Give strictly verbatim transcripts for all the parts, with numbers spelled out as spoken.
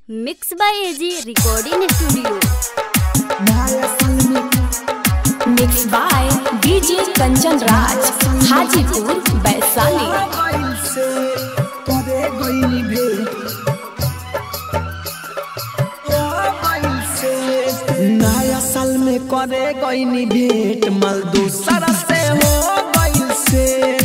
Mix by AG recording studio. Mix by DJ Kanchan Raj Hajipur Vaishali. नया साल में करे गईनी भेंट मल दूसरा से हो गइल से।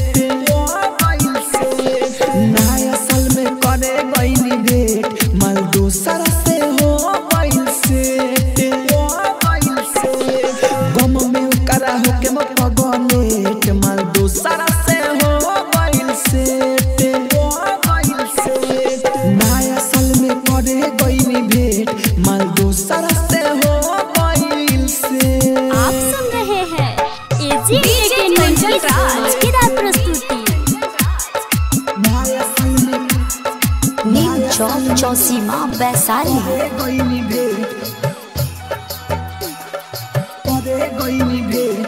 नया साल में करे गईनी भेंट मल दूसरा से हो गइल से। गम में करा हो के म पगलेट मल दूसरा से हो गइल से। नया साल में करे गईनी भेंट मल दूसरा से हो गइल से। आप सुन रहे हैं एजी एंटरटेनमेंट की धमाकेदार प्रस्तुति। नीम चौक चौसीमा वैशाली। गईनी भेंट करे गईनी भेंट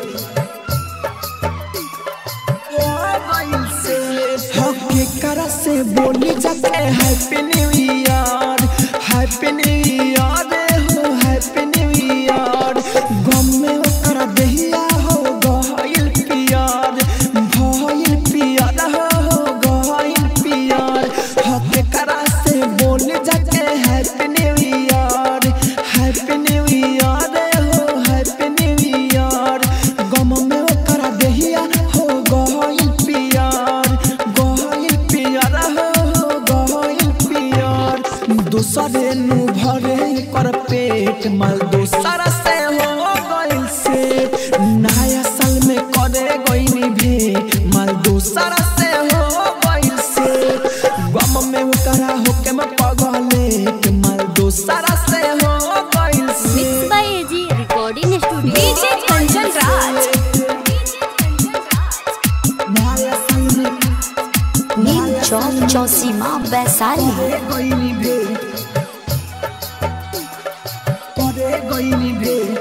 हके करा से बोली जाते happy new year happy new year हो हैप्पी न्यू ईयर। गम में ओकरा दहिया हो गइल पियर भइल पियर हो गइल पियर। हके करा से बोली जाते happy new year happy new year हो हैप्पी न्यू ईयर। गम में ओकरा दहिया हो गइल पियर गइल पियर हो गइल पियर। दूसरे नु भरे कर पेट मल दूसरा से हो गइल से। नया साल में करे गईनी भेंट मल दूसरा से हो गइल से। गम में ओकरा होके म पगलेट मल दूसरा से हो गइल से। Mix by AG recording studio. DJ Kanchan Raj. नया साल में नीम चौक चौसीमा वैशाली। गईनी भेंट करे गईनी भेंट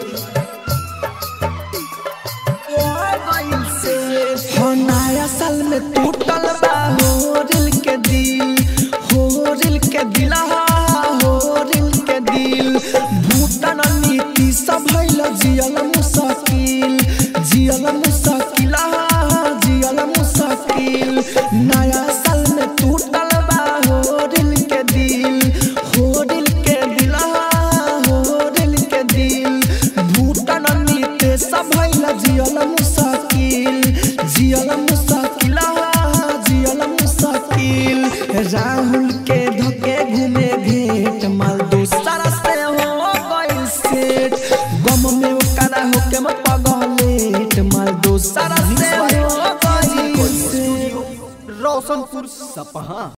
हो। नया साल में टूटल बा हो दिल के दिल हो दिल के दिल हो दिल के दिल। भूतन नीति सब भइल जियल मुश्किल जियल मुश्किल जियल मुश्किल। नया साल में टूटल बा हो दिल के दिल हो दिल के दिल हो दिल के दिल। भूतन नीति सब भइल जियल मुश्किल जियल मुश्किल जियल मुश्किल। राहुल के धके घूमे भेंट मल दूसरा से हो गइल सेट। गम में ओकरा होके म पगलेट मल दूसरा से हो गइल सेट। रोशनपुर सपहा।